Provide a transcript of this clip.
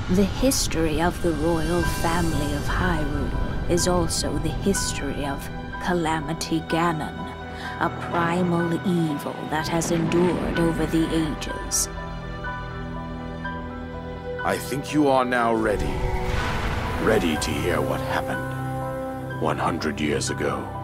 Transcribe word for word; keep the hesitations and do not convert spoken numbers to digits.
The history of the royal family of Hyrule is also the history of Calamity Ganon, a primal evil that has endured over the ages. I think you are now ready. Ready to hear what happened one hundred years ago.